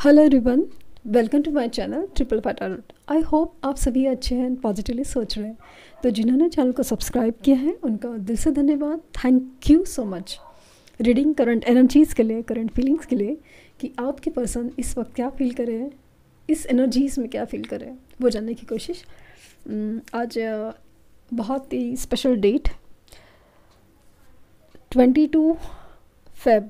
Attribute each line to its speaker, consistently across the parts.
Speaker 1: Hello everyone, welcome to my channel triple पैटारोट। I hope आप सभी अच्छे हैं, पॉजिटिवली सोच रहे हैं। तो जिन्होंने चैनल को सब्सक्राइब किया है उनका दिल से धन्यवाद। Thank you so much. Reading current energies के लिए, करंट फीलिंग्स के लिए, कि आपके पर्सन इस वक्त क्या फील कर रहे हैं, इस एनर्जीज़ में क्या फील कर रहे हैं, वो जानने की कोशिश। आज बहुत ही special date 22 Feb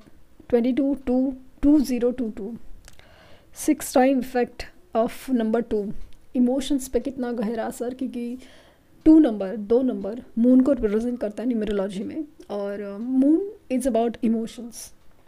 Speaker 1: 22/2/2022, 6 time effect of number 2 emotions पे कितना गहरा असर, क्योंकि 2 नंबर मून को रिप्रेजेंट करता है न्यूमरोलॉजी में। और moon is about emotions.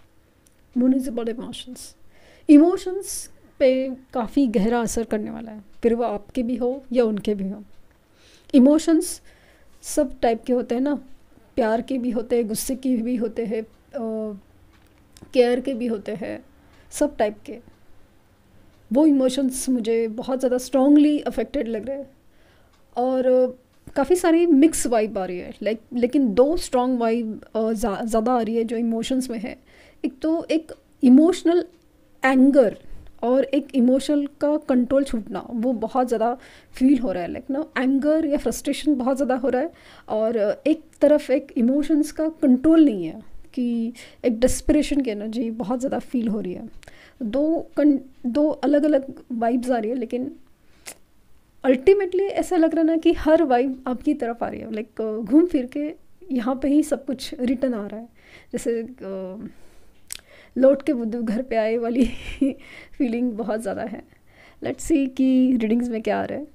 Speaker 1: Emotions पे काफ़ी गहरा असर करने वाला है, फिर वो आपके भी हो या उनके भी हो। इमोशंस सब टाइप के होते हैं ना, प्यार के भी होते हैं, गुस्से के भी होते हैं, केयर के भी होते हैं, सब टाइप के। वो इमोशंस मुझे बहुत ज़्यादा स्ट्रांगली अफेक्टेड लग रहे हैं और काफ़ी सारी मिक्स वाइब आ रही है, लेकिन दो स्ट्रॉन्ग वाइब ज़्यादा आ रही है जो इमोशंस में है। एक तो एक इमोशनल एंगर और एक इमोशनल का कंट्रोल छूटना, वो बहुत ज़्यादा फील हो रहा है। एंगर या फ्रस्ट्रेशन बहुत ज़्यादा हो रहा है, और एक तरफ एक इमोशंस का कंट्रोल नहीं है, कि एक डेस्परेशन की एनर्जी बहुत ज़्यादा फील हो रही है। दो अलग अलग वाइब्स आ रही है, लेकिन अल्टीमेटली ऐसा लग रहा है ना कि हर वाइब आपकी तरफ आ रही है। घूम फिर के यहाँ पे ही सब कुछ रिटर्न आ रहा है, जैसे लौट के बुद्धू घर पे आए वाली फीलिंग बहुत ज़्यादा है। लेट्स सी कि रीडिंग्स में क्या आ रहा है।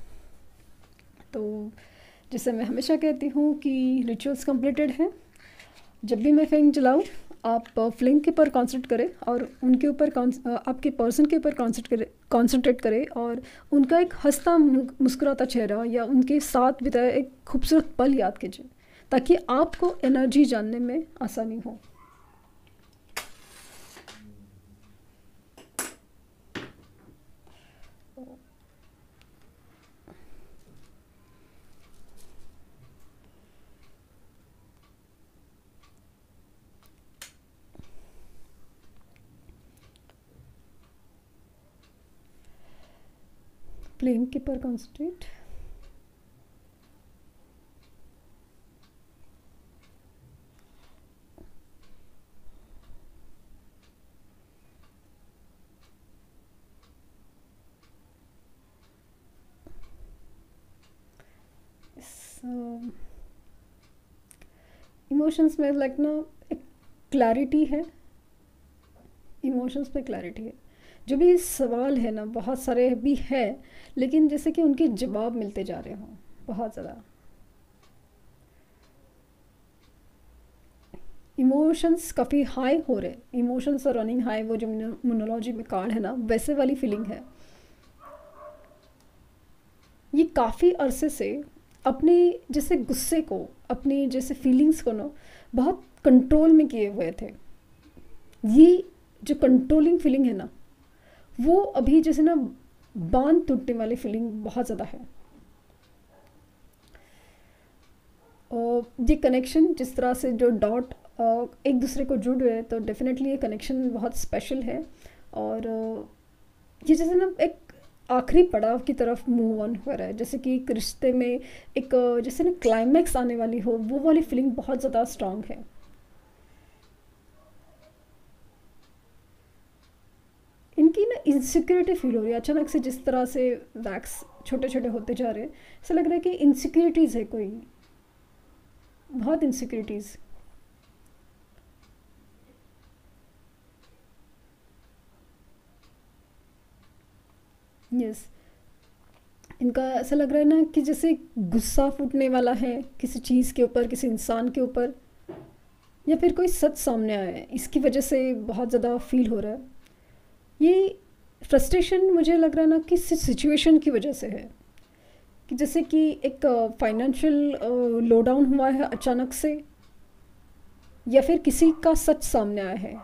Speaker 1: तो जैसे मैं हमेशा कहती हूँ कि रिचुअल्स कंप्लीटेड हैं। जब भी मैं फ्लेम जलाऊँ, आप फ्लेम के ऊपर कॉन्सेंट्रेट करें और उनके ऊपर आपके पर्सन के ऊपर कॉन्सेंट्रेट करें, और उनका एक हंसता मुस्कुराता चेहरा या उनके साथ बिताए एक खूबसूरत पल याद कीजिए, ताकि आपको एनर्जी जानने में आसानी हो। फ्लेम के ऊपर कॉन्सेंट्रेट। इमोशंस में ना एक क्लैरिटी है, इमोशंस पे क्लैरिटी है। जो भी सवाल है ना, बहुत सारे भी है, लेकिन जैसे कि उनके जवाब मिलते जा रहे हों बहुत ज़्यादा। इमोशंस काफ़ी हाई हो रहे, इमोशंस और रनिंग हाई, वो जो मोनोलॉजी में कार्ड है ना, वैसे वाली फीलिंग है। ये काफ़ी अरसे से अपने जैसे गुस्से को, अपनी जैसे फीलिंग्स को ना बहुत कंट्रोल में किए हुए थे। ये जो कंट्रोलिंग फीलिंग है ना, वो अभी जैसे ना बांध टूटने वाली फीलिंग बहुत ज़्यादा है। और ये कनेक्शन जिस तरह से जो डॉट एक दूसरे को जुड़ रहे हैं, तो डेफिनेटली ये कनेक्शन बहुत स्पेशल है। और ये जैसे ना एक आखिरी पड़ाव की तरफ मूव ऑन हो रहा है, जैसे कि एक रिश्ते में एक जैसे ना क्लाइमैक्स आने वाली हो, वो वाली फीलिंग बहुत ज़्यादा स्ट्रांग है। इनकी ना इनसिक्योरिटी फील हो रही है अचानक से, जिस तरह से वैक्स छोटे छोटे होते जा रहे हैं। ऐसा लग रहा है कि इनसिक्योरिटीज़ है, कोई बहुत इनसिक्योरिटीज़। यस, इनका ऐसा लग रहा है ना कि जैसे गुस्सा फूटने वाला है किसी चीज़ के ऊपर, किसी इंसान के ऊपर, या फिर कोई सच सामने आया है, इसकी वजह से बहुत ज़्यादा फील हो रहा है। ये फ्रस्ट्रेशन मुझे लग रहा है ना कि सिचुएशन की वजह से है, कि जैसे कि एक फाइनेंशियल लो डाउन हुआ है अचानक से, या फिर किसी का सच सामने आया है,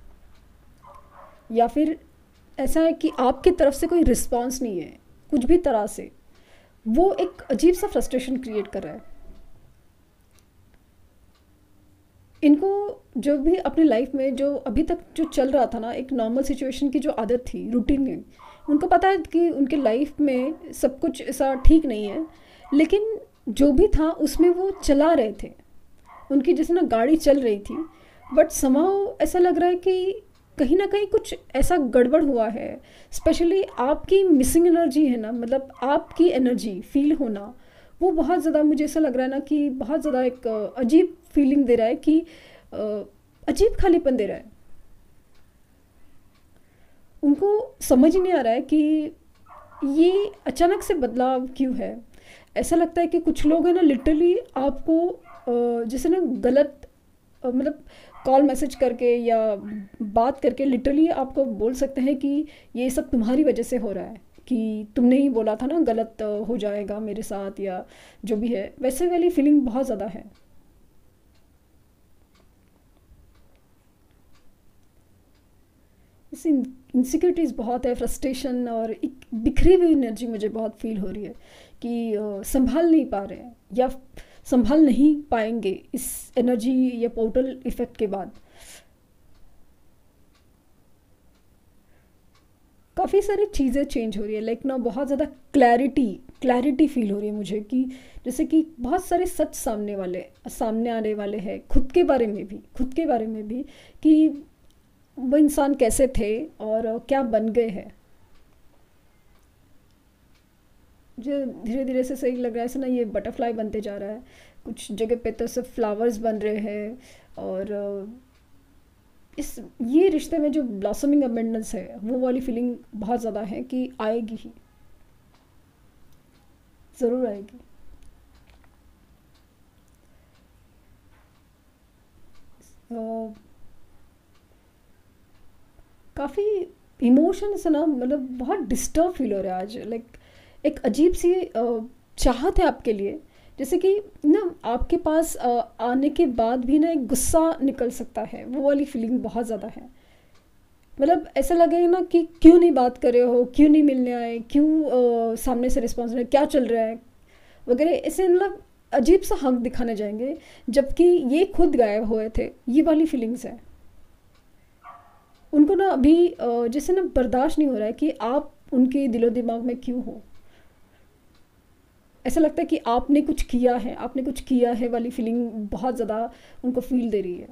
Speaker 1: या फिर ऐसा है कि आपकी तरफ से कोई रिस्पॉन्स नहीं है कुछ भी तरह से। वो एक अजीब सा फ्रस्ट्रेशन क्रिएट कर रहा है। इनको जो भी अपने लाइफ में जो अभी तक जो चल रहा था ना, एक नॉर्मल सिचुएशन की जो आदत थी, रूटीन में, उनको पता है कि उनके लाइफ में सब कुछ ऐसा ठीक नहीं है, लेकिन जो भी था उसमें वो चला रहे थे। उनकी जैसे ना गाड़ी चल रही थी, बट समाव ऐसा लग रहा है कि कहीं ना कहीं कुछ ऐसा गड़बड़ हुआ है। स्पेशली आपकी मिसिंग एनर्जी है ना, मतलब आपकी एनर्जी फील होना, वो बहुत ज़्यादा मुझे ऐसा लग रहा है ना कि बहुत ज़्यादा एक अजीब फीलिंग दे रहा है कि अजीब खालीपन दे रहा है। उनको समझ ही नहीं आ रहा है कि ये अचानक से बदलाव क्यों है। ऐसा लगता है कि कुछ लोग हैं ना, लिटरली आपको जैसे ना गलत मतलब कॉल मैसेज करके या बात करके लिटरली आपको बोल सकते हैं कि ये सब तुम्हारी वजह से हो रहा है, कि तुमने ही बोला था ना गलत हो जाएगा मेरे साथ, या जो भी है, वैसे वाली फीलिंग बहुत ज़्यादा है। इस इनसिक्योरिटीज़ बहुत है, फ्रस्ट्रेशन और एक बिखरी हुई एनर्जी मुझे बहुत फील हो रही है कि संभाल नहीं पा रहे हैं या संभाल नहीं पाएंगे इस एनर्जी या पोर्टल इफेक्ट के बाद। काफ़ी सारी चीज़ें चेंज हो रही है, लाइक ना बहुत ज़्यादा क्लैरिटी फील हो रही है मुझे कि जैसे कि बहुत सारे सच सामने आने वाले हैं, खुद के बारे में भी कि वो इंसान कैसे थे और क्या बन गए हैं। मुझे धीरे धीरे से सही लग रहा है ऐसा ना, ये बटरफ्लाई बनते जा रहा है, कुछ जगह पे तो सिर्फ फ्लावर्स बन रहे हैं, और इस ये रिश्ते में जो ब्लॉसमिंग अबेंडेंस है वो वाली फीलिंग बहुत ज़्यादा है कि आएगी ही, ज़रूर आएगी। काफ़ी इमोशंस है ना, मतलब बहुत डिस्टर्ब फील हो रहा है आज। लाइक एक अजीब सी चाहत है आपके लिए, जैसे कि ना आपके पास आने के बाद भी ना एक गुस्सा निकल सकता है, वो वाली फीलिंग बहुत ज़्यादा है। मतलब ऐसा लगेगा ना कि क्यों नहीं बात कर रहे हो, क्यों नहीं मिलने आए, क्यों सामने से रिस्पॉन्स नहीं, क्या चल रहा है वगैरह, ऐसे मतलब अजीब सा हक दिखाने जाएंगे, जबकि ये खुद गायब हुए थे। ये वाली फीलिंग्स है उनको ना अभी जैसे ना बर्दाश्त नहीं हो रहा है कि आप उनके दिलो दिमाग में क्यों हो। ऐसा लगता है कि आपने कुछ किया है वाली फीलिंग बहुत ज़्यादा उनको फील दे रही है।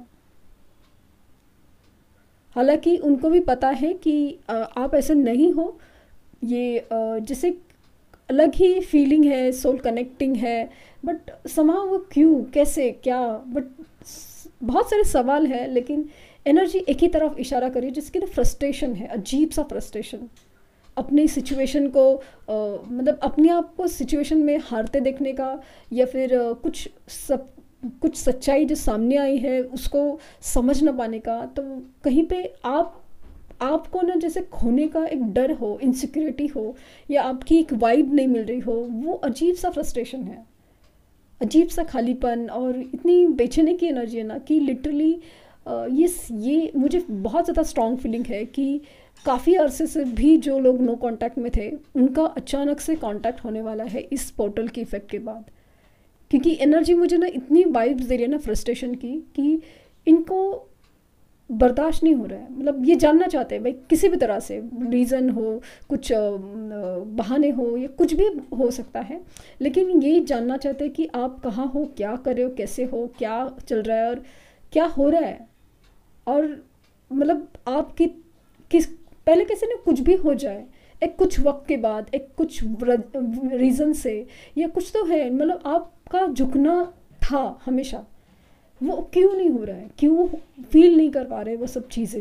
Speaker 1: हालांकि उनको भी पता है कि आप ऐसे नहीं हो, ये जैसे अलग ही फीलिंग है, सोल कनेक्टिंग है, बट समा वो क्यों, कैसे, क्या, बट बहुत सारे सवाल हैं, लेकिन एनर्जी एक ही तरफ इशारा करी, जिसकी ना फ्रस्ट्रेशन है, अजीब सा फ्रस्ट्रेशन अपनी सिचुएशन को मतलब अपने आप को सिचुएशन में हारते देखने का, या फिर कुछ सच्चाई जो सामने आई है उसको समझ ना पाने का। तो कहीं पे आपको ना जैसे खोने का एक डर हो, इनसिक्योरिटी हो, या आपकी एक वाइब नहीं मिल रही हो, वो अजीब सा फ्रस्ट्रेशन है, अजीब सा खालीपन और इतनी बेचैनी की एनर्जी है ना कि लिटरली ये मुझे बहुत ज़्यादा स्ट्रॉन्ग फीलिंग है कि काफ़ी अरसे से भी जो लोग नो कांटेक्ट में थे उनका अचानक से कांटेक्ट होने वाला है इस पोर्टल के इफ़ेक्ट के बाद। क्योंकि एनर्जी मुझे ना इतनी वाइब्स दे रही है ना फ्रस्ट्रेशन की, कि इनको बर्दाश्त नहीं हो रहा है। मतलब ये जानना चाहते हैं भाई, किसी भी तरह से रीज़न हो, कुछ बहाने हो, या कुछ भी हो सकता है, लेकिन ये जानना चाहते हैं कि आप कहाँ हो, क्या कर रहे हो, कैसे हो, क्या चल रहा है और क्या हो रहा है। और मतलब आपकी किस पहले कैसे ना कुछ भी हो जाए, एक कुछ वक्त के बाद, एक कुछ रीज़न से, या कुछ तो है, मतलब आपका झुकना था हमेशा, वो क्यों नहीं हो रहा है, क्यों फील नहीं कर पा रहे वो सब चीज़ें।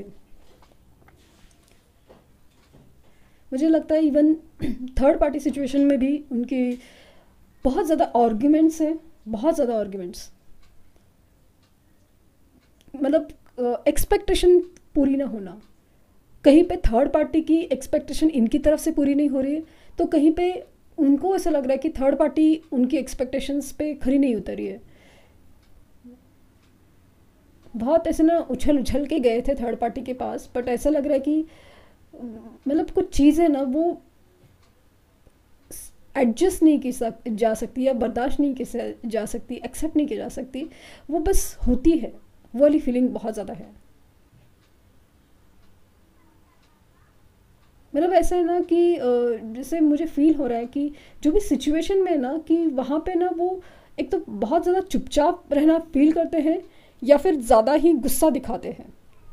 Speaker 1: मुझे लगता है इवन थर्ड पार्टी सिचुएशन में भी उनकी बहुत ज़्यादा आर्ग्यूमेंट्स हैं, बहुत ज़्यादा आर्ग्यूमेंट्स, मतलब एक्सपेक्टेशन पूरी ना होना। कहीं पे थर्ड पार्टी की एक्सपेक्टेशन इनकी तरफ से पूरी नहीं हो रही है, तो कहीं पे उनको ऐसा लग रहा है कि थर्ड पार्टी उनकी एक्सपेक्टेशंस पे खरी नहीं उतरी है। बहुत ऐसे ना उछल उछल के गए थे थर्ड पार्टी के पास, बट ऐसा लग रहा है कि मतलब कुछ चीज़ें ना वो एडजस्ट नहीं की जा सकती, या बर्दाश्त नहीं की जा सकती, एक्सेप्ट नहीं की जा सकती, वो बस होती है, वो वाली फीलिंग बहुत ज़्यादा है। मतलब ऐसा है ना कि जैसे मुझे फील हो रहा है कि जो भी सिचुएशन में है ना कि वहाँ पे ना वो एक तो बहुत ज़्यादा चुपचाप रहना फील करते हैं या फिर ज़्यादा ही गुस्सा दिखाते हैं।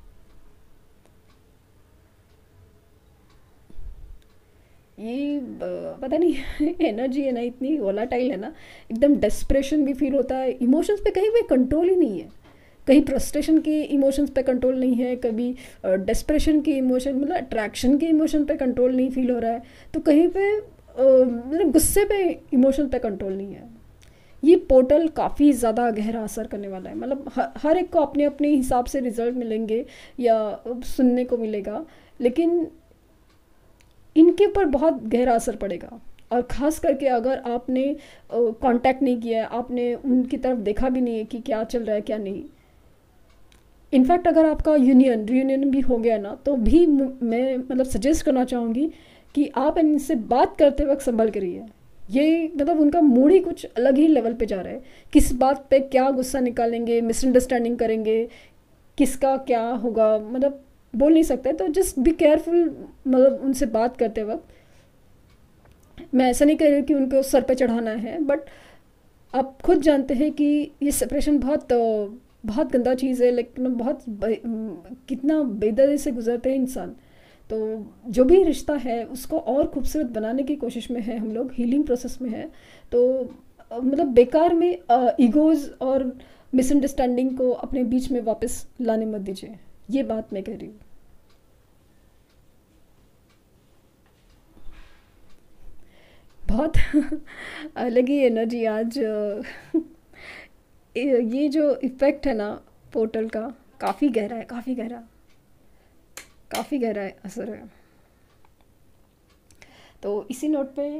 Speaker 1: ये पता नहीं एनर्जी है ना इतनी वोलाटाइल है ना, एकदम डेस्परेशन भी फील होता है, इमोशंस पे कहीं भी कंट्रोल ही नहीं है। कहीं फ्रस्ट्रेशन की इमोशंस पे कंट्रोल नहीं है, कभी डेस्परेशन की इमोशन मतलब अट्रैक्शन के इमोशन पे कंट्रोल नहीं फील हो रहा है, तो कहीं पे मतलब गुस्से पे इमोशन पे कंट्रोल नहीं है। ये पोर्टल काफ़ी ज़्यादा गहरा असर करने वाला है। मतलब हर एक को अपने अपने हिसाब से रिजल्ट मिलेंगे या सुनने को मिलेगा, लेकिन इनके ऊपर बहुत गहरा असर पड़ेगा। और ख़ास करके अगर आपने कांटेक्ट नहीं किया है, आपने उनकी तरफ देखा भी नहीं है कि क्या चल रहा है क्या नहीं। इनफैक्ट अगर आपका रीयूनियन भी हो गया ना, तो भी मैं मतलब सजेस्ट करना चाहूँगी कि आप इनसे बात करते वक्त संभल करिए। ये मतलब उनका मूड ही कुछ अलग ही लेवल पे जा रहा है। किस बात पे क्या गुस्सा निकालेंगे, मिसअंडरस्टैंडिंग करेंगे, किसका क्या होगा मतलब बोल नहीं सकते। तो जस्ट बी केयरफुल मतलब उनसे बात करते वक्त। मैं ऐसा नहीं कह रही कि उनको सर पे चढ़ाना है, बट आप खुद जानते हैं कि ये सेपरेशन बहुत गंदा चीज़ है, लेकिन कितना बेदर्दी से गुजरते हैं इंसान। तो जो भी रिश्ता है उसको और खूबसूरत बनाने की कोशिश में है हम लोग, हीलिंग प्रोसेस में है। तो मतलब बेकार में ईगोज़ और मिसअंडरस्टैंडिंग को अपने बीच में वापस लाने मत दीजिए। ये बात मैं कह रही हूँ। बहुत अलग ही एनर्जी आज ये जो इफ़ेक्ट है ना पोर्टल का, काफ़ी गहरा है, काफ़ी गहरा, काफ़ी गहरा है असर है। तो इसी नोट पे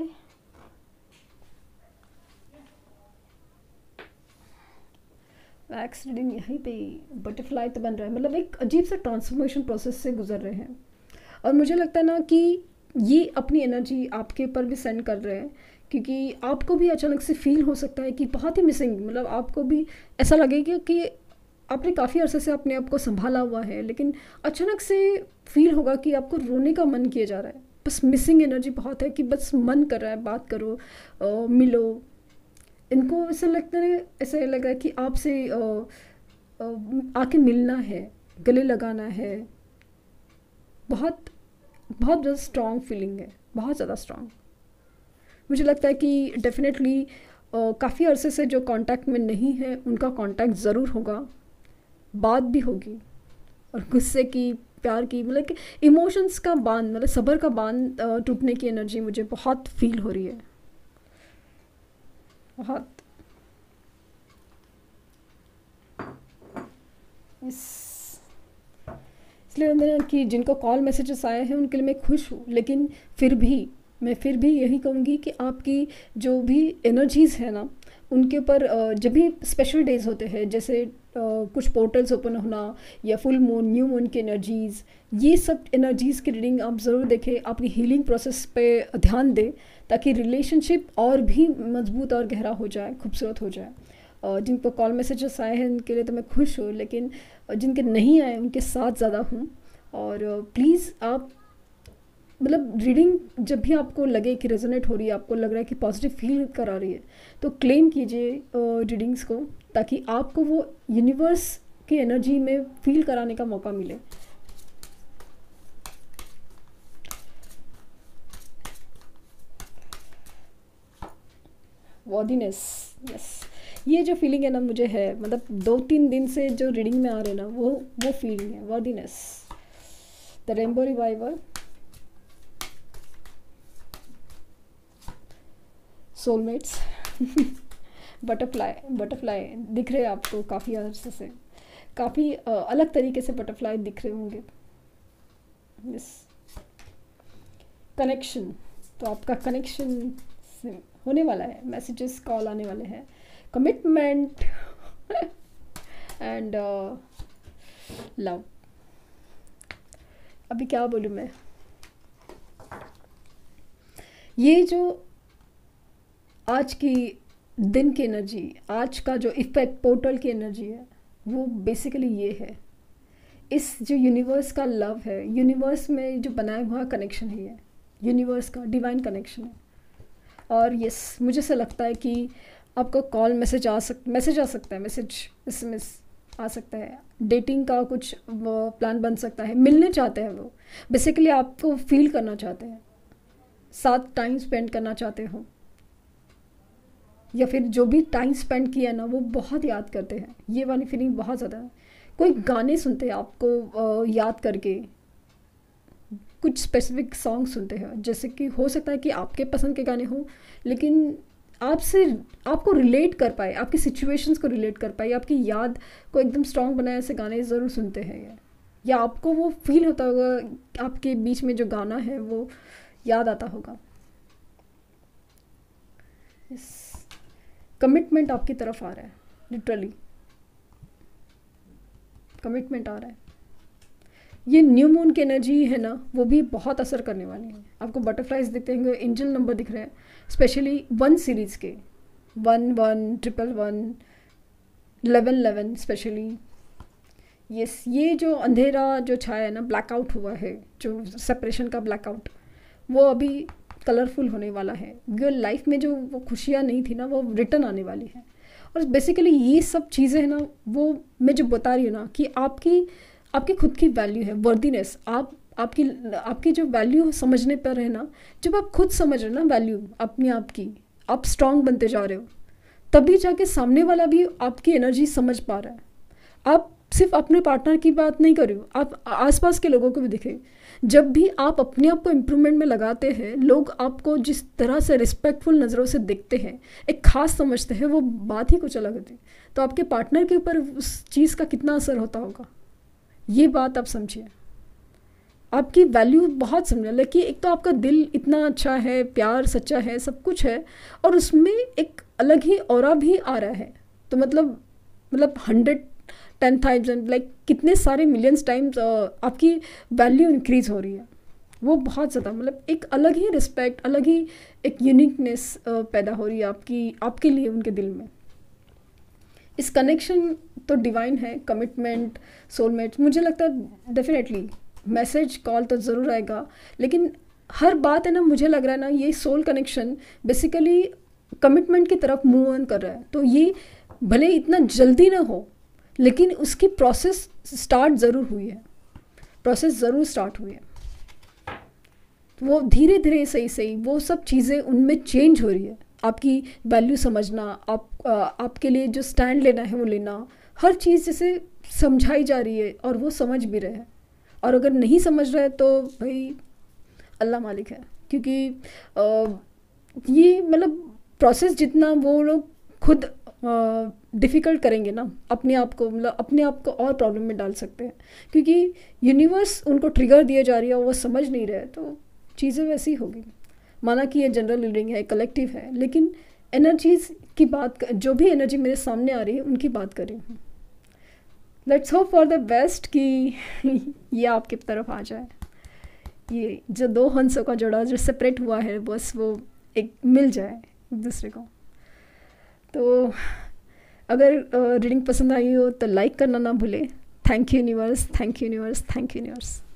Speaker 1: वैक्स रीडिंग यहीं पे बटरफ्लाई तो बन रहा है, मतलब एक अजीब सा ट्रांसफॉर्मेशन प्रोसेस से गुजर रहे हैं। और मुझे लगता है ना कि ये अपनी एनर्जी आपके ऊपर भी सेंड कर रहे हैं, क्योंकि आपको भी अचानक से फील हो सकता है कि बहुत ही मिसिंग, मतलब आपको भी ऐसा लगेगा कि आपने काफ़ी अरसे से अपने आप को संभाला हुआ है, लेकिन अचानक से फील होगा कि आपको रोने का मन किया जा रहा है। बस मिसिंग एनर्जी बहुत है कि बस मन कर रहा है बात करो, मिलो। इनको ऐसा लगता है, ऐसे लग रहा है कि आपसे आके मिलना है, गले लगाना है। बहुत बहुत ज़्यादा स्ट्रॉन्ग फीलिंग है, बहुत ज़्यादा स्ट्रॉन्ग। मुझे लगता है कि डेफिनेटली काफ़ी अरसे से जो कांटेक्ट में नहीं है उनका कांटेक्ट ज़रूर होगा, बात भी होगी। और गुस्से की, प्यार की, मतलब कि इमोशंस का बांध, मतलब सब्र का बांध टूटने की एनर्जी मुझे बहुत फील हो रही है, बहुत। इस इसलिए मैंने कि जिनको कॉल मैसेजेस आए हैं उनके लिए मैं खुश हूँ, लेकिन फिर भी यही कहूँगी कि आपकी जो भी एनर्जीज़ है ना उनके ऊपर जब भी स्पेशल डेज होते हैं, जैसे कुछ पोर्टल्स ओपन होना या फुल मून, न्यू मून की एनर्जीज़, ये सब एनर्जीज़ की रीडिंग आप ज़रूर देखें, आपकी हीलिंग प्रोसेस पे ध्यान दें, ताकि रिलेशनशिप और भी मजबूत और गहरा हो जाए, खूबसूरत हो जाए। जिनको कॉल मैसेजेस आए हैं उनके लिए तो मैं खुश हूँ, लेकिन जिनके नहीं आए उनके साथ ज़्यादा हूँ। और प्लीज़ आप मतलब रीडिंग जब भी आपको लगे कि रेजोनेट हो रही है, आपको लग रहा है कि पॉजिटिव फील करा रही है, तो क्लेम कीजिए रीडिंग्स को, ताकि आपको वो यूनिवर्स की एनर्जी में फील कराने का मौका मिले। वॉर्दीनेस, यस, ये जो फीलिंग है ना मुझे है, मतलब 2-3 दिन से जो रीडिंग में आ रहे हैं ना वो फीलिंग है, worthiness. The rainbow reviver, soulmates, butterfly दिख रहे हैं आपको काफ़ी अर्से से, काफ़ी अलग तरीके से बटरफ्लाई दिख रहे होंगे। यस, कनेक्शन, तो आपका कनेक्शन होने वाला है, मैसेजेस कॉल आने वाले हैं, कमिटमेंट एंड लव। अभी क्या बोलूँ मैं, ये जो आज की दिन की एनर्जी, आज का जो इफेक्ट पोर्टल की एनर्जी है, वो बेसिकली ये है, इस जो यूनिवर्स का लव है, यूनिवर्स में जो बनाया हुआ कनेक्शन है, ये यूनिवर्स का डिवाइन कनेक्शन है। और यस, मुझे ऐसा लगता है कि आपका कॉल मैसेज आ सकता है, मैसेज SMS आ सकता है, डेटिंग का कुछ प्लान बन सकता है, मिलने चाहते हैं वो, बेसिकली आपको फील करना चाहते हैं, साथ टाइम स्पेंड करना चाहते हो, या फिर जो भी टाइम स्पेंड किया ना वो बहुत याद करते हैं। ये वाली फीलिंग बहुत ज़्यादा है। कोई गाने सुनते हैं आपको याद करके, कुछ स्पेसिफिक सॉन्ग सुनते हैं, जैसे कि हो सकता है कि आपके पसंद के गाने हों, लेकिन आपको रिलेट कर पाए, आपकी सिचुएशंस को रिलेट कर पाए, आपकी याद को एकदम स्ट्रॉन्ग बनाए, ऐसे गाने ज़रूर सुनते हैं ये। या आपको वो फील होता होगा, आपके बीच में जो गाना है वो याद आता होगा। कमिटमेंट आपकी तरफ आ रहा है, लिटरली कमिटमेंट आ रहा है। ये न्यू मून की एनर्जी है ना, वो भी बहुत असर करने वाली है। आपको बटरफ्लाइज दिखते होंगे, एंजल नंबर दिख रहे हैं, स्पेशली 1 सीरीज़ के 1 1 1 1 11 11 स्पेशली। यस, ये जो अंधेरा जो छाया है ना, ब्लैकआउट हुआ है, जो सेपरेशन का ब्लैकआउट, वो अभी कलरफुल होने वाला है। जो लाइफ में जो वो खुशियाँ नहीं थी ना, वो रिटर्न आने वाली है। और बेसिकली ये सब चीज़ें हैं ना, वो मैं जो बता रही हूँ ना कि आपकी खुद की वैल्यू है, वर्दीनेस, आपकी जो वैल्यू समझने पर है ना, जब आप खुद समझ रहे हो ना वैल्यू अपनी आप की, आप स्ट्रांग बनते जा रहे हो, तभी जाके सामने वाला भी आपकी एनर्जी समझ पा रहा है। आप सिर्फ अपने पार्टनर की बात नहीं कर रहे हो, आप आसपास के लोगों को भी दिखे। जब भी आप अपने आप को इम्प्रूवमेंट में लगाते हैं, लोग आपको जिस तरह से रिस्पेक्टफुल नज़रों से देखते हैं, एक खास समझते हैं, वो बात ही कुछ अलग होती है। तो आपके पार्टनर के ऊपर उस चीज़ का कितना असर होता होगा, ये बात आप समझिए। आपकी वैल्यू बहुत समझ, लेकिन एक तो आपका दिल इतना अच्छा है, प्यार सच्चा है, सब कुछ है, और उसमें एक अलग ही ऑरा भी आ रहा है। तो मतलब 110,000 लाइक कितने सारे मिलियंस टाइम्स आपकी वैल्यू इंक्रीज हो रही है। वो बहुत ज़्यादा मतलब एक अलग ही रिस्पेक्ट, अलग ही एक यूनिकनेस पैदा हो रही है आपके लिए उनके दिल में। इस कनेक्शन तो डिवाइन है, कमिटमेंट, सोलमेट। मुझे लगता है डेफिनेटली मैसेज कॉल तो ज़रूर आएगा, लेकिन हर बात है ना, मुझे लग रहा है ना, ये सोल कनेक्शन बेसिकली कमिटमेंट की तरफ मूव ऑन कर रहा है। तो ये भले इतना जल्दी ना हो, लेकिन उसकी प्रोसेस स्टार्ट ज़रूर हुई है, वो धीरे धीरे सही वो सब चीज़ें उनमें चेंज हो रही है। आपकी वैल्यू समझना, आपके लिए जो स्टैंड लेना है वो लेना, हर चीज़ जैसे समझाई जा रही है, और वो समझ भी रहे हैं। और अगर नहीं समझ रहे तो भाई अल्लाह मालिक है, क्योंकि ये मतलब प्रोसेस जितना वो लोग खुद डिफ़िकल्ट करेंगे ना, अपने आप को और प्रॉब्लम में डाल सकते हैं, क्योंकि यूनिवर्स उनको ट्रिगर दिए जा रही है और वो समझ नहीं रहे, तो चीज़ें वैसी होगी। माना कि ये जनरल रीडिंग है, कलेक्टिव है, लेकिन एनर्जीज़ की बात, जो भी एनर्जी मेरे सामने आ रही है उनकी बात कर रही हूँ। Let's hope for the best कि ये आपकी तरफ आ जाए। ये जो 2 हंसों का जोड़ा जो सेपरेट हुआ है, बस वो एक मिल जाए एक दूसरे को। तो अगर रीडिंग पसंद आई हो तो लाइक करना ना भूले। Thank you universe, thank you universe, thank you universe.